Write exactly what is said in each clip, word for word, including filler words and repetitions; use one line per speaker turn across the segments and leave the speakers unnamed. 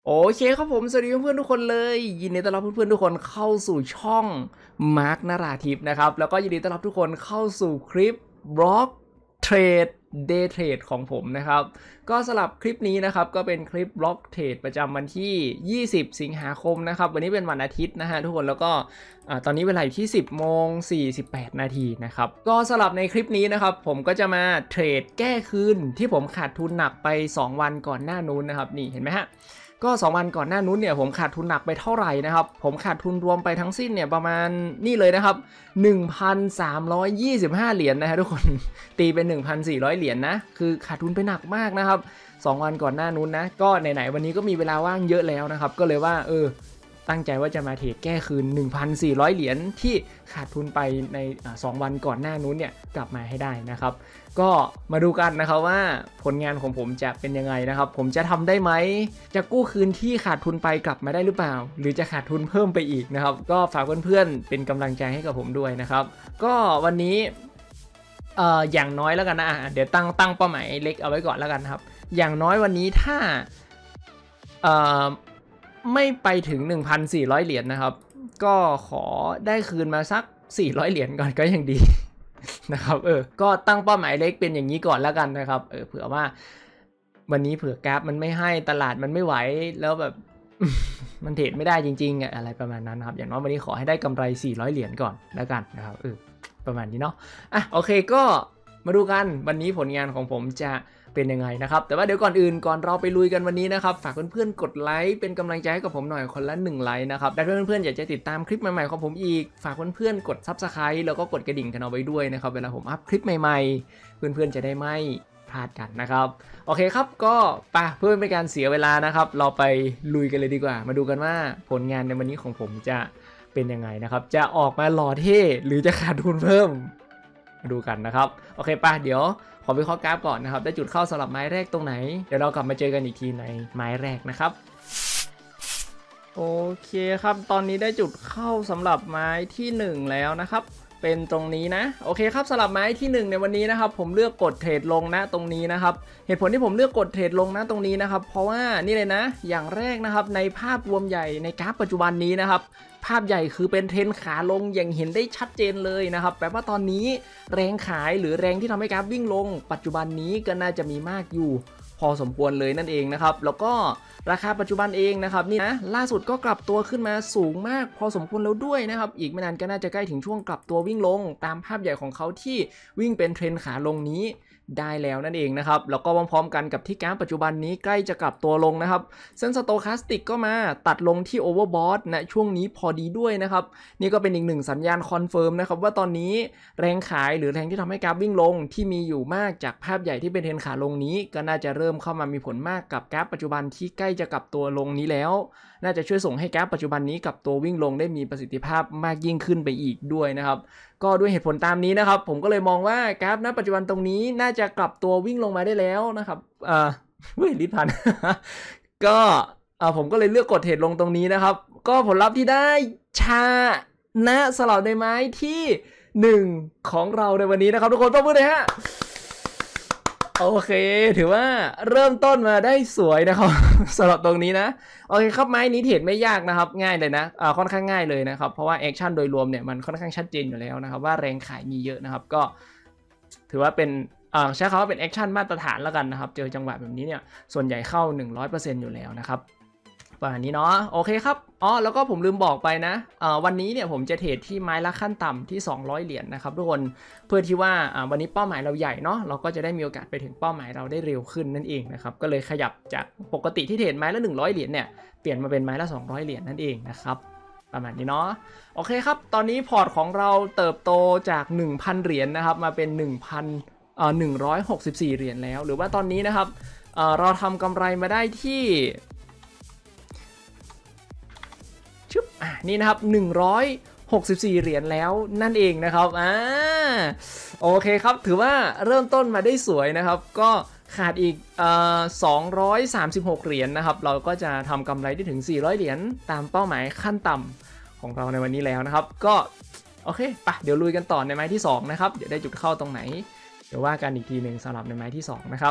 โอเคครับผมสวัสดีเพื่อนๆทุกคนเลยยินดีต้อนรับเพื่อนๆทุกคนเข้าสู่ช่องมาร์คนาราทิพนะครับแล้วก็ยินดีต้อนรับทุกคนเข้าสู่คลิปบล็อกเทรดเดย์เทรดของผมนะครับก็สำหรับคลิปนี้นะครับก็เป็นคลิปบล็อกเทรดประจำวันที่ยี่สิบสิงหาคมนะครับวันนี้เป็นวันอาทิตย์นะฮะทุกคนแล้วก็ตอนนี้เวลาอยู่ที่สิบโมงสี่สิบแปดนาทีนะครับก็สำหรับในคลิปนี้นะครับผมก็จะมาเทรดแก้คืนที่ผมขาดทุนหนักไปสองวันก่อนหน้านู้นนะครับนี่เห็นไหมฮะก็สองวันก่อนหน้านู้นเนี่ยผมขาดทุนหนักไปเท่าไหร่นะครับผมขาดทุนรวมไปทั้งสิ้นเนี่ยประมาณนี่เลยนะครับ หนึ่งพันสามร้อยยี่สิบห้า เหรียญ นะฮะทุกคนตีเป็น หนึ่งพันสี่ร้อย เหรียญ นะคือขาดทุนไปหนักมากนะครับสองวันก่อนหน้านู้นนะก็ไหนๆวันนี้ก็มีเวลาว่างเยอะแล้วนะครับก็เลยว่าเออตั้งใจว่าจะมาเทรดแก้คืน หนึ่งพันสี่ร้อย เหรียญที่ขาดทุนไปในสองวันก่อนหน้านู้นเนี่ยกลับมาให้ได้นะครับก็มาดูกันนะครับว่าผลงานของผมจะเป็นยังไงนะครับผมจะทำได้ไหมจะกู้คืนที่ขาดทุนไปกลับมาได้หรือเปล่าหรือจะขาดทุนเพิ่มไปอีกนะครับก็ฝากเพื่อนๆเป็นกำลังใจให้กับผมด้วยนะครับก็วันนี้เอ่ออย่างน้อยแล้วกันนะเดี๋ยวตั้งตั้งเป้าหมายเล็กเอาไว้ก่อนแล้วกันครับอย่างน้อยวันนี้ถ้าเอ่อไม่ไปถึง หนึ่งพันสี่ร้อย เหรียญ นะครับก็ขอได้คืนมาสักสี่ร้อยเหรียญก่อนก็ยังดีนะครับเออก็ตั้งเป้าหมายเล็กเป็นอย่างนี้ก่อนแล้วกันนะครับเออเผื่อว่าวันนี้เผื่อกราฟมันไม่ให้ตลาดมันไม่ไหวแล้วแบบมันเทรดไม่ได้จริงๆอะไรประมาณนั้นครับอย่างน้อยวันนี้ขอให้ได้กำไรสี่ร้อยเหรียญก่อนแล้วกันนะครับเออประมาณนี้เนาะอ่ะโอเคก็มาดูกันวันนี้ผลงานของผมจะเป็นยังไงนะครับแต่ว่าเดี๋ยวก่อนอื่นก่อนเราไปลุยกันวันนี้นะครับฝากเพื่อนๆกดไลค์เป็นกำลังใจให้กับผมหน่อยคนละหนึ่งไลค์นะครับและเพื่อนๆอยากจะติดตามคลิปใหม่ๆของผมอีกฝากเพื่อนๆกด ซับสไครบ์ แล้วก็กดกระดิ่งกันเอาไว้ด้วยนะครับเวลาผมอัพคลิปใหม่ๆเพื่อนๆจะได้ไม่พลาดกันนะครับโอเคครับก็ไปเพื่อไม่เป็นการเสียเวลานะครับเราไปลุยกันเลยดีกว่ามาดูกันว่าผลงานในวันนี้ของผมจะเป็นยังไงนะครับจะออกมาหล่อเท่หรือจะขาดทุนเพิ่มมาดูกันนะครับโอเคป่ะเดี๋ยวขอวิเคราะห์กราฟก่อนนะครับได้จุดเข้าสำหรับไม้แรกตรงไหนเดี๋ยวเรากลับมาเจอกันอีกทีในไม้แรกนะครับโอเคครับตอนนี้ได้จุดเข้าสำหรับไม้ที่หนึ่งแล้วนะครับเป็นตรงนี้นะโอเคครับสำหรับไม้ที่หนึ่งในวันนี้นะครับผมเลือกกดเทรดลงนะตรงนี้นะครับเหตุผลที่ผมเลือกกดเทรดลงนะตรงนี้นะครับเพราะว่านี่เลยนะอย่างแรกนะครับในภาพรวมใหญ่ในกราฟปัจจุบันนี้นะครับภาพใหญ่คือเป็นเทรนขาลงอย่างเห็นได้ชัดเจนเลยนะครับแปลว่าตอนนี้แรงขายหรือแรงที่ทำให้กราฟวิ่งลงปัจจุบันนี้ก็น่าจะมีมากอยู่พอสมควรเลยนั่นเองนะครับแล้วก็ราคาปัจจุบันเองนะครับนี่นะล่าสุดก็กลับตัวขึ้นมาสูงมากพอสมควรแล้วด้วยนะครับอีกไม่นานก็น่าจะใกล้ถึงช่วงกลับตัววิ่งลงตามภาพใหญ่ของเขาที่วิ่งเป็นเทรนขาลงนี้ได้แล้วนั่นเองนะครับแล้วก็พร้อมๆกันกับที่กราฟปัจจุบันนี้ใกล้จะกลับตัวลงนะครับเส้นสโตแคสติกก็มาตัดลงที่โอเวอร์บอทนะช่วงนี้พอดีด้วยนะครับนี่ก็เป็นอีกหนึ่งสัญญาณคอนเฟิร์มนะครับว่าตอนนี้แรงขายหรือแรงที่ทำให้กราฟวิ่งลงที่มีอยู่มากจากภาพใหญ่ที่เป็นเทรนขาลงนี้ก็น่าจะเริ่มเข้ามามีผลมากกับกราฟปัจจุบันที่ใกล้จะกลับตัวลงนี้แล้วน่าจะช่วยส่งให้กราฟปัจจุบันนี้กับตัววิ่งลงได้มีประสิทธิภาพมากยิ่งขึ้นไปอีกด้วยนะครับก็ด้วยเหตุผลตามนี้นะครับผมก็เลยมองว่ากราฟณปัจจุบันตรงนี้น่าจะกลับตัววิ่งลงมาได้แล้วนะครับอ่าเฮ้ยลิทัน ก็อ่าผมก็เลยเลือกกดเทรดลงตรงนี้นะครับก็ผลลัพธ์ที่ได้ชานะสลับในไม้ที่หนึ่งของเราในวันนี้นะครับทุกคนปรบมือเลยฮะโอเคถือว่าเริ่มต้นมาได้สวยนะครับ สำหรับตรงนี้นะโอเคครับไม้นี้เทรดไม่ยากนะครับง่ายเลยนะอ่าค่อนข้างง่ายเลยนะครับเพราะว่าแอคชั่นโดยรวมเนี่ยมันค่อนข้างชัดเจนอยู่แล้วนะครับว่าแรงขายมีเยอะนะครับก็ถือว่าเป็นอ่าใช้คำว่าเป็นแอคชั่นมาตรฐานแล้วกันนะครับเจอจังหวะแบบนี้เนี่ยส่วนใหญ่เข้า หนึ่งร้อยเปอร์เซ็นต์ อยู่แล้วนะครับประมาณนี้เนาะโอเคครับอ๋อแล้วก็ผมลืมบอกไปนะอ่าวันนี้เนี่ยผมจะเทรดที่ไม้ละขั้นต่ำที่สองร้อยเหรียญ นะครับทุกคนเพื่อที่ว่าอ่าวันนี้เป้าหมายเราใหญ่เนาะเราก็จะได้มีโอกาสไปถึงเป้าหมายเราได้เร็วขึ้นนั่นเองนะครับก็เลยขยับจากปกติที่เทรดไม้ละหนึ่งร้อยเหรียญเนี่ยเปลี่ยนมาเป็นไม้ละสองร้อยเหรียญนั่นเองนะครับประมาณนี้เนาะโอเคครับตอนนี้พอร์ตของเราเติบโตจาก หนึ่งพัน เหรียญนะครับมาเป็น หนึ่งพันเอ่อหนึ่งร้อยหกสิบสี่เหรียญแล้วหรือว่าตอนนี้นะครับเอ่อเราทำกำไรมาได้ที่ชึบอ่ะนี่นะครับหนึ่งร้อยหกสิบสี่เหรียญแล้วนั่นเองนะครับอ่าโอเคครับถือว่าเริ่มต้นมาได้สวยนะครับก็ขาดอีกเอ่อสองร้อยสามสิบหกเหรียญ นะครับเราก็จะทำกำไรได้ถึงสี่ร้อยเหรียญตามเป้าหมายขั้นต่ำของเราในวันนี้แล้วนะครับก็โอเคปะเดี๋ยวลุยกันต่อในไม้ที่สองนะครับเดี๋ยวได้จุดเข้าตรงไหนเดี๋ยวว่ากันอีกทีหนึ่งสำหรับในไม้ที่สองนะครับ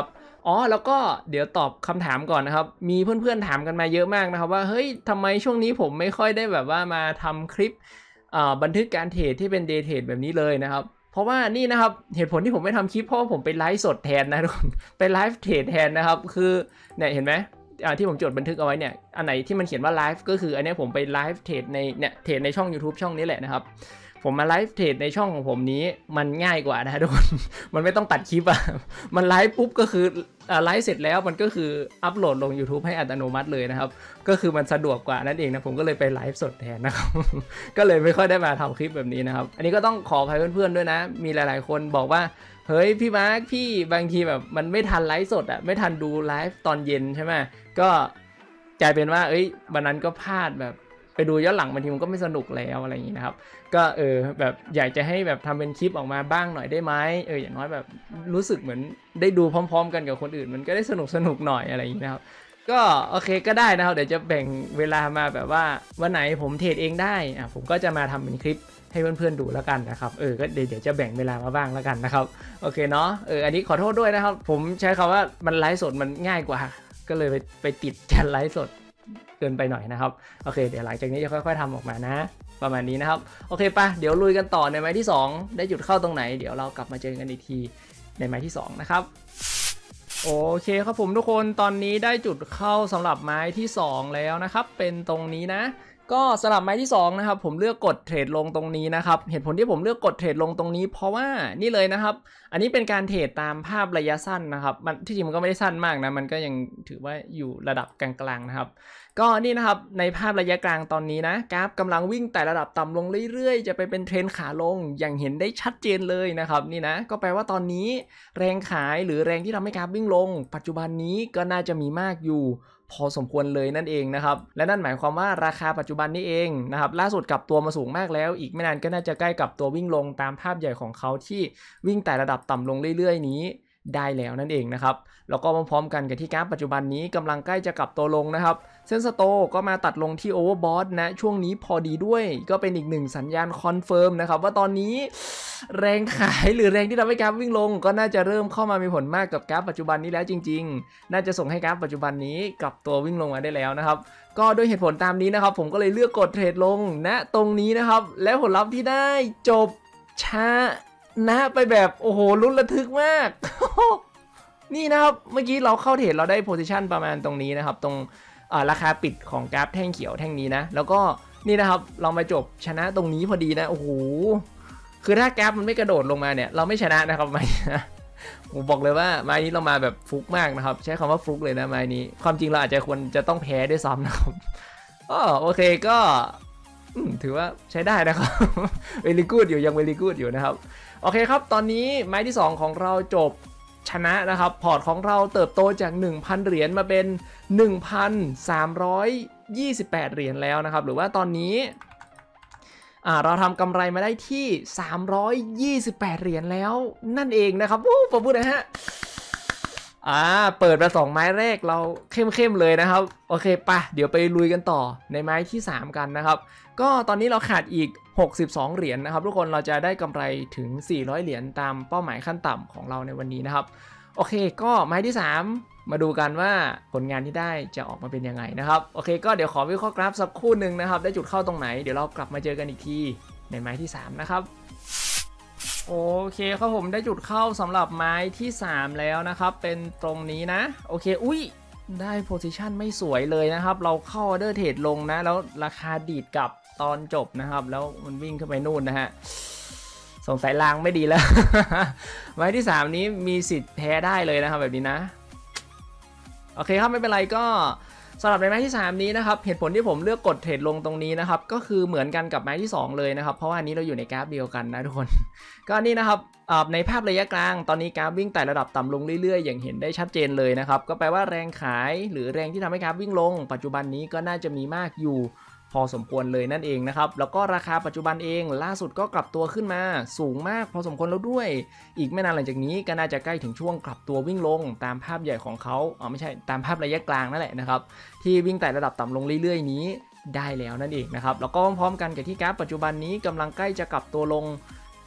อ๋อแล้วก็เดี๋ยวตอบคำถามก่อนนะครับมีเพื่อนๆถามกันมาเยอะมากนะครับว่าเฮ้ยทำไมช่วงนี้ผมไม่ค่อยได้แบบว่ามาทำคลิปบันทึกการเทรดที่เป็นเดย์เทรดแบบนี้เลยนะครับเพราะว่านี่นะครับเหตุผลที่ผมไม่ทำคลิปเพราะว่าผมไปไลฟ์สดแทนนะทุกคนไปไลฟ์เทรดแทนนะครับคือเนี่ยเห็นไหมที่ผมจดบันทึกเอาไว้เนี่ยอันไหนที่มันเขียนว่าไลฟ์ก็คืออันนี้ผมไปไลฟ์เทรดในเนี่ยเทรดในช่อง YouTube ช่องนี้แหละนะครับผมมาไลฟ์เทรดในช่องของผมนี้มันง่ายกว่านะทุกคนมันไม่ต้องตัดคลิปอะมันไลฟ์ปุ๊บก็คือไลฟ์เสร็จแล้วมันก็คืออัปโหลดลง YouTube ให้อัตโนมัติเลยนะครับก็คือมันสะดวกกว่านั่นเองนะผมก็เลยไปไลฟ์สดแทนนะครับก็เลยไม่ค่อยได้มาทำคลิปแบบนี้นะครับอันนี้ก็ต้องขออภัยเพื่อนๆด้วยนะมีหลายๆคนบอกว่าเฮ้ยพี่มาร์คพี่บางทีแบบมันไม่ทันไลฟ์สดอะไม่ทันดูไลฟ์ตอนเย็นใช่ไหมก็กลายเป็นว่าเอ้ยวันนั้นก็พลาดแบบไปดูย้อนหลังบางทีมันก็ไม่สนุกแล้วอะไรอย่างนี้นะครับก็เออแบบอยากจะให้แบบทำเป็นคลิปออกมาบ้างหน่อยได้ไหมเอออย่างน้อยแบบรู้สึกเหมือนได้ดูพร้อมๆกันกับคนอื่นมันก็ได้สนุกสนุกหน่อยอะไรอย่างนี้นะครับก็โอเคก็ได้นะครับเดี๋ยวจะแบ่งเวลามาแบบว่าวันไหนผมเทรดเองได้อ่ะผมก็จะมาทำเป็นคลิปให้เพื่อนๆดูแล้วกันนะครับเออก็เดี๋ยวจะแบ่งเวลามาบ้างแล้วกันนะครับโอเคเนาะเอออันนี้ขอโทษด้วยนะครับผมใช้คำว่ามันไลฟ์สดมันง่ายกว่าก็เลยไปไปติดการไลฟ์สดเกินไปหน่อยนะครับโอเคเดี๋ยวหลังจากนี้จะค่อยๆทำออกมานะประมาณนี้นะครับโอเคปะเดี๋ยวลุยกันต่อในไม้ที่สองได้จุดเข้าตรงไหนเดี๋ยวเรากลับมาเจอกันอีกทีในไม้ที่สองนะครับโอเคครับผมทุกคนตอนนี้ได้จุดเข้าสำหรับไม้ที่สองแล้วนะครับเป็นตรงนี้นะก็สำหรับไม้ที่สองนะครับผมเลือกกดเทรดลงตรงนี้นะครับเหตุผลที่ผมเลือกกดเทรดลงตรงนี้เพราะว่านี่เลยนะครับอันนี้เป็นการเทรดตามภาพระยะสั้นนะครับมันที่จริงมันก็ไม่ได้สั้นมากนะมันก็ยังถือว่าอยู่ระดับกลางๆนะครับก็นี่นะครับในภาพระยะกลางตอนนี้นะกราฟกำลังวิ่งแต่ระดับต่ำลงเรื่อยๆจะไปเป็นเทรนขาลงอย่างเห็นได้ชัดเจนเลยนะครับนี่นะก็แปลว่าตอนนี้แรงขายหรือแรงที่ทำให้กราฟวิ่งลงปัจจุบันนี้ก็น่าจะมีมากอยู่พอสมควรเลยนั่นเองนะครับและนั่นหมายความว่าราคาปัจจุบันนี้เองนะครับล่าสุดกลับตัวมาสูงมากแล้วอีกไม่นานก็น่าจะใกล้กับตัววิ่งลงตามภาพใหญ่ของเขาที่วิ่งแต่ระดับต่ำลงเรื่อยๆนี้ได้แล้วนั่นเองนะครับแล้วก็พร้อมๆกันกับที่กราฟปัจจุบันนี้กำลังใกล้จะกลับตัวลงนะครับเส้นสโตก็มาตัดลงที่โอเวอร์บอทนะช่วงนี้พอดีด้วยก็เป็นอีกหนึ่งสัญญาณคอนเฟิร์มนะครับว่าตอนนี้แรงขายหรือแรงที่ทำให้กราฟวิ่งลงก็น่าจะเริ่มเข้ามามีผลมากกับกราฟปัจจุบันนี้แล้วจริงๆน่าจะส่งให้กราฟปัจจุบันนี้กลับตัววิ่งลงมาได้แล้วนะครับก็ด้วยเหตุผลตามนี้นะครับผมก็เลยเลือกกดเทรดลงณตรงนี้นะครับและผลลัพธ์ที่ได้จบช้านะไปแบบโอ้โหลุ้นระทึกมาก นี่นะครับเมื่อกี้เราเข้าเทรดเราได้โพซิชันประมาณตรงนี้นะครับตรงราคาปิดของกราฟแท่งเขียวแท่งนี้นะแล้วก็นี่นะครับเรามาจบชนะตรงนี้พอดีนะโอ้โหคือถ้ากราฟมันไม่กระโดดลงมาเนี่ยเราไม่ชนะนะครับไม้นะผมบอกเลยว่าไม้นี้เรามาแบบฟลุกมากนะครับใช้คำว่าฟลุกเลยนะไม้นี้ความจริงเราอาจจะควรจะต้องแพ้ด้วยซ้ำนะครับอ๋อโอเคก็ถือว่าใช้ได้นะครับ very good อยู่ยัง very good อยู่นะครับโอเคครับตอนนี้ไม้ที่สองของเราจบชนะนะครับพอร์ตของเราเติบโตจาก หนึ่งพัน เหรียญมาเป็น หนึ่งพันสามร้อยยี่สิบแปด เหรียญแล้วนะครับหรือว่าตอนนี้อ่าเราทำกำไรมาได้ที่สามร้อยยี่สิบแปดเหรียญแล้วนั่นเองนะครับโอ้ผมพูดนะฮะอ่าเปิดมาสองไม้แรกเราเข้มๆเลยนะครับโอเคปะเดี๋ยวไปลุยกันต่อในไม้ที่สามกันนะครับก็ตอนนี้เราขาดอีกหกสิบสองเหรียญ นะครับทุกคนเราจะได้กำไรถึงสี่ร้อยเหรียญตามเป้าหมายขั้นต่ำของเราในวันนี้นะครับโอเคก็ไม้ที่สามมาดูกันว่าผลงานที่ได้จะออกมาเป็นยังไงนะครับโอเคก็เดี๋ยวขอวิเคราะห์กราฟสักครู่หนึ่งนะครับได้จุดเข้าตรงไหนเดี๋ยวเรากลับมาเจอกันอีกทีในไม้ที่สามนะครับโอเคครับผมได้จุดเข้าสำหรับไม้ที่สามแล้วนะครับเป็นตรงนี้นะโอเคอุ้ยได้โพซิชันไม่สวยเลยนะครับเราเข้าออเดอร์เทรดลงนะแล้วราคาดีดกลับตอนจบนะครับแล้วมันวิ่งขึ้นไปนู่นนะฮะสงสัยลางไม่ดีแล้ว ไม้ที่สามนี้มีสิทธิ์แพ้ได้เลยนะครับแบบนี้นะโอเคครับไม่เป็นไรก็สำหรับในไม้ที่สามนี้นะครับเหตุผลที่ผมเลือกกดเทรดลงตรงนี้นะครับก็คือเหมือนกันกับไม้ที่สองเลยนะครับเพราะว่านี้เราอยู่ในกราฟเดียวกันนะทุกคน ก็นี่นะครับในภาพระยะกลางตอนนี้กราฟวิ่งไต่ระดับต่ำลงเรื่อยๆอย่างเห็นได้ชัดเจนเลยนะครับก็แปลว่าแรงขายหรือแรงที่ทำให้กราฟวิ่งลงปัจจุบันนี้ก็น่าจะมีมากอยู่พอสมควรเลยนั่นเองนะครับแล้วก็ราคาปัจจุบันเองล่าสุดก็กลับตัวขึ้นมาสูงมากพอสมควรแล้วด้วยอีกไม่นานหลังจากนี้ก็น่าจะใกล้ถึงช่วงกลับตัววิ่งลงตามภาพใหญ่ของเขาอ๋อไม่ใช่ตามภาพระยะกลางนั่นแหละนะครับที่วิ่งไต่ระดับต่ำลงเรื่อยๆนี้ได้แล้วนั่นเองนะครับแล้วก็พร้อมๆกันกับที่กราฟปัจจุบันนี้กำลังใกล้จะกลับตัวลง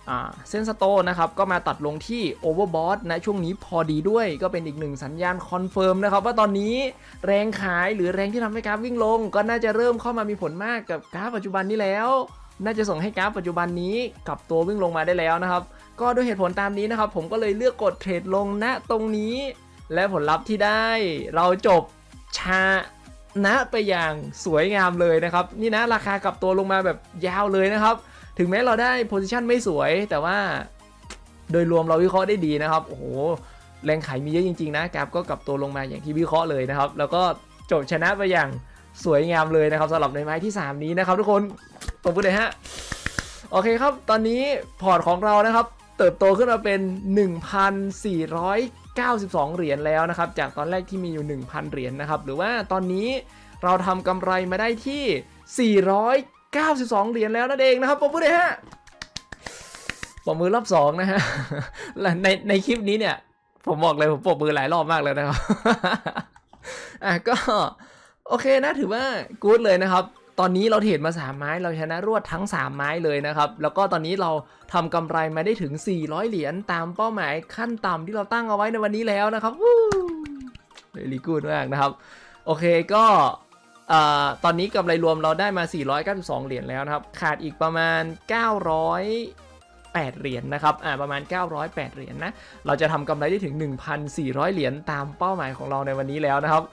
เส้นสโตนะครับก็มาตัดลงที่โอเวอร์บอทนะช่วงนี้พอดีด้วยก็เป็นอีกหนึ่งสัญญาณคอนเฟิร์มนะครับว่าตอนนี้แรงขายหรือแรงที่ทำให้กราฟวิ่งลงก็น่าจะเริ่มเข้ามามีผลมากกับกราฟปัจจุบันนี้แล้วน่าจะส่งให้กราฟปัจจุบันนี้กลับตัววิ่งลงมาได้แล้วนะครับก็ด้วยเหตุผลตามนี้นะครับผมก็เลยเลือกกดเทรดลงณตรงนี้และผลลัพธ์ที่ได้เราจบชนะไปอย่างสวยงามเลยนะครับนี่นะราคากลับตัวลงมาแบบยาวเลยนะครับถึงแม้เราได้โพซิชันไม่สวยแต่ว่าโดยรวมเราวิเคราะห์ได้ดีนะครับโอ้โหแรงขายมีเยอะจริงๆนะกราฟก็กลับตัวลงมาอย่างที่วิเคราะห์เลยนะครับแล้วก็จบชนะไปอย่างสวยงามเลยนะครับสำหรับในไม้ที่สามนี้นะครับทุกคนตบมือเลยฮะโอเคครับตอนนี้พอร์ตของเรานะครับเติบโตขึ้นมาเป็น หนึ่งพันสี่ร้อยเก้าสิบสอง เหรียญแล้วนะครับจากตอนแรกที่มีอยู่ หนึ่งพัน เหรียญนะครับหรือว่าตอนนี้เราทำกำไรมาได้ที่สี่ร้อยเก้าสิบสองเหรียญแล้วนั่นเองนะครับปรบมือเลยฮะปรบมือรอบสองนะฮะในในคลิปนี้เนี่ยผมบอกเลยผมปรบมือหลายรอบมากเลยนะครับอ่ะก็โอเคนะถือว่ากู๊ดเลยนะครับตอนนี้เราเทรดมาสามไม้เราชนะรวดทั้งสามไม้เลยนะครับแล้วก็ตอนนี้เราทำกำไรมาได้ถึงสี่ร้อยเหรียญตามเป้าหมายขั้นต่ำที่เราตั้งเอาไว้ในวันนี้แล้วนะครับวู้เวลี่กู๊ดมากนะครับโอเคก็ตอนนี้กำไรรวมเราได้มาสี่ร้อยเก้าสิบสองเหรียญแล้วนะครับขาดอีกประมาณเก้าร้อยแปดเหรียญ นะครับอ่าประมาณเก้าร้อยแปดเหรียญ นะเราจะทำกำไรได้ถึง หนึ่งพันสี่ร้อย เหรียญตามเป้าหมายของเราในวันนี้แล้วนะครับ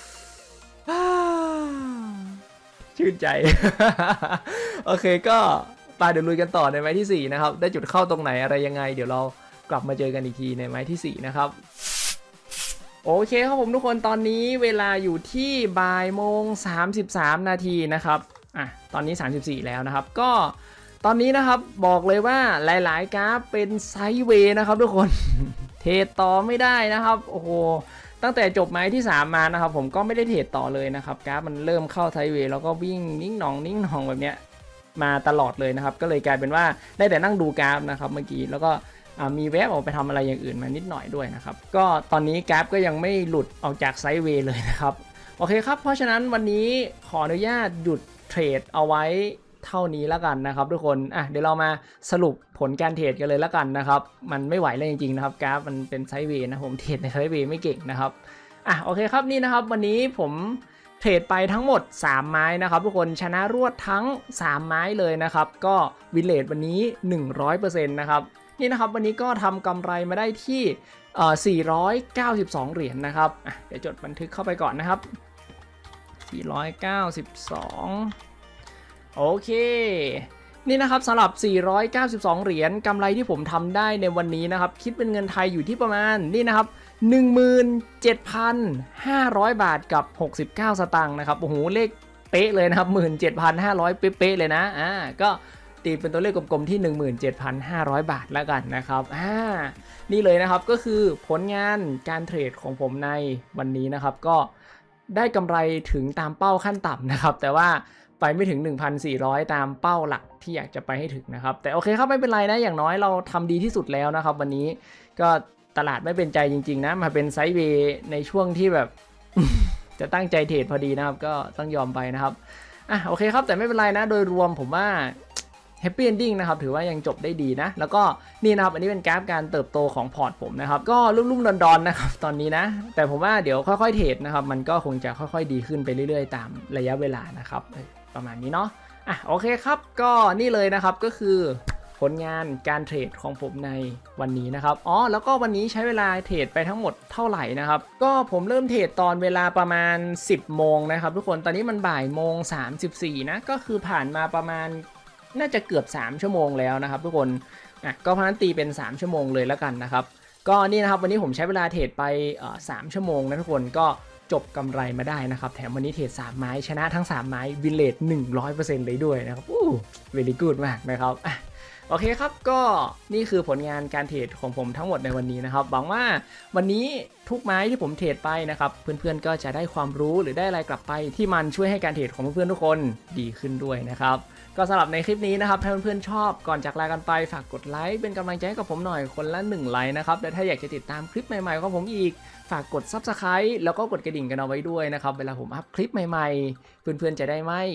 ชื่นใจ โอเคก็ไปเดี๋ยวลุยกันต่อในไม้ที่สี่นะครับได้จุดเข้าตรงไหนอะไรยังไงเดี๋ยวเรากลับมาเจอกันอีกทีในไม้ที่สี่นะครับโอเคครับผมทุกคนตอนนี้เวลาอยู่ที่บ่ายโมงสามสิบสามนาทีนะครับอ่ะตอนนี้สามสิบสี่แล้วนะครับก็ตอนนี้นะครับบอกเลยว่าหลายๆกราฟเป็นไซด์เวย์นะครับทุกคน เทรดต่อไม่ได้นะครับโอ้โหตั้งแต่จบไม้ที่สามมานะครับผมก็ไม่ได้เทรดต่อเลยนะครับกราฟมันเริ่มเข้าไซด์เวย์แล้วก็วิ่งนิ่งหนองนิ่งหนองแบบเนี้ยมาตลอดเลยนะครับก็เลยกลายเป็นว่าได้แต่นั่งดูกราฟนะครับเมื่อกี้แล้วก็มีแวบออกไปทำอะไรอย่างอื่นมานิดหน่อยด้วยนะครับก็ตอนนี้กราฟก็ยังไม่หลุดออกจากไซด์เวย์เลยนะครับโอเคครับเพราะฉะนั้นวันนี้ขออนุญาตหยุดเทรดเอาไว้เท่านี้แล้วกันนะครับทุกคนอ่ะเดี๋ยวเรามาสรุปผลการเทรดกันเลยแล้วกันนะครับมันไม่ไหวเลยจริงๆนะครับกราฟมันเป็นไซด์เวย์นะผมเทรดในไซด์เวย์ไม่เก่งนะครับอ่ะโอเคครับนี่นะครับวันนี้ผมเทรดไปทั้งหมดสามไม้นะครับทุกคนชนะรวดทั้งสามไม้เลยนะครับก็วินเลทวันนี้ หนึ่งร้อยเปอร์เซ็นต์ นะครับนี่นะครับวันนี้ก็ทำกำไรมาได้ที่สี่ร้อยเก้าสิบสองเหรียญ นะครับอ่ะเดี๋ยวจดบันทึกเข้าไปก่อนนะครับสี่ร้อยเก้าสิบสองโอเคนี่นะครับสำหรับสี่ร้อยเก้าสิบสองเหรียญกำไรที่ผมทำได้ในวันนี้นะครับคิดเป็นเงินไทยอยู่ที่ประมาณนี่นะครับ หนึ่งหมื่นเจ็ดพันห้าร้อย บาทกับหกสิบเก้าสตางค์นะครับโอ้โหเลขเป๊ะเลยนะครับ หนึ่งหมื่นเจ็ดพันห้าร้อย เป๊ะๆเลยนะอ่าก็ตีเป็นตัวเลขกลมๆที่ หนึ่งหมื่นเจ็ดพันห้าร้อย บาทแล้วกันนะครับอ่านี่เลยนะครับก็คือผลงานการเทรดของผมในวันนี้นะครับก็ได้กำไรถึงตามเป้าขั้นต่ำนะครับแต่ว่าไปไม่ถึง หนึ่งพันสี่ร้อย ตามเป้าหลักที่อยากจะไปให้ถึงนะครับแต่โอเคครับไม่เป็นไรนะอย่างน้อยเราทำดีที่สุดแล้วนะครับวันนี้ก็ตลาดไม่เป็นใจจริงๆนะมาเป็นไซด์เวย์ในช่วงที่แบบ จะตั้งใจเทรดพอดีนะครับก็ต้องยอมไปนะครับอ่ะโอเคครับแต่ไม่เป็นไรนะโดยรวมผมว่าแฮปปี้เอนดิ้งนะครับถือว่ายังจบได้ดีนะแล้วก็นี่นะครับอันนี้เป็นกราฟการเติบโตของพอร์ตผมนะครับก็ลุ่มๆดอนๆนะครับตอนนี้นะแต่ผมว่าเดี๋ยวค่อยๆเทรดนะครับมันก็คงจะค่อยๆดีขึ้นไปเรื่อยๆตามระยะเวลานะครับประมาณนี้เนาะอ่ะโอเคครับก็นี่เลยนะครับก็คือผลงานการเทรดของผมในวันนี้นะครับอ๋อแล้วก็วันนี้ใช้เวลาเทรดไปทั้งหมดเท่าไหร่นะครับก็ผมเริ่มเทรดตอนเวลาประมาณสิบโมงนะครับทุกคนตอนนี้มันบ่ายโมงสามสิบสี่นะก็คือผ่านมาประมาณน่าจะเกือบสามชั่วโมงแล้วนะครับทุกคนอ่ะก็เพราะนั้นตีเป็นสามชั่วโมงเลยแล้วกันนะครับก็นี่นะครับวันนี้ผมใช้เวลาเทรดไปเอ่อสามชั่วโมงนะทุกคนก็จบกำไรมาได้นะครับแถมวันนี้เทรดสามไม้ชนะทั้งสามไม้วินเลท หนึ่งร้อยเปอร์เซ็นต์ เลยด้วยนะครับอู้เวลี่กู๊ดมากนะครับอ่ะโอเคครับก็นี่คือผลงานการเทรดของผมทั้งหมดในวันนี้นะครับหวังว่าวันนี้ทุกไม้ที่ผมเทรดไปนะครับเพื่อนๆก็จะได้ความรู้หรือได้อะไรกลับไปที่มันช่วยให้การเทรดของเพื่อนๆทุกคนดีขึ้นด้วยนะครับก็สำหรับในคลิปนี้นะครับถ้าเพื่อนๆชอบก่อนจากลากันไปฝากกดไลค์เป็นกำลังใจให้กับผมหน่อยคนละหนึ่งไลค์นะครับและถ้าอยากจะติดตามคลิปใหม่ๆของผมอีกฝากกด ซับสไครบ์ แล้วก็กดกระดิ่งกันเอาไว้ด้วยนะครับเวลาผมอัพคลิปใหม่ๆเพื่อนๆจะได้ไม่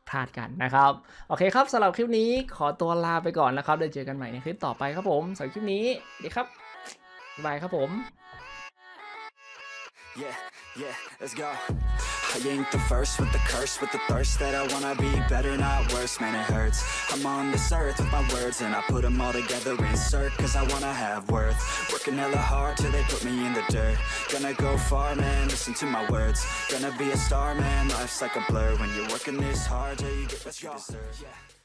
พลาดกันนะครับโอเคครับสำหรับคลิปนี้ขอตัวลาไปก่อนนะครับเดี๋ยวเจอกันใหม่ในคลิปต่อไปครับผมสำหรับคลิปนี้ดีครับบ๊ายบายครับผม
Yeah, yeah, let's go. I ain't the first with the curse, with the thirst that I wanna be better, not worse, man it hurts. I'm on this earth with my words and I put them all together, insert, cause I wanna have worth. Working hella hard till they put me in the dirt. Gonna go far, man, listen to my words. Gonna be a star, man, life's like a blur. When you're working this hard till you get what you deserve. Yeah.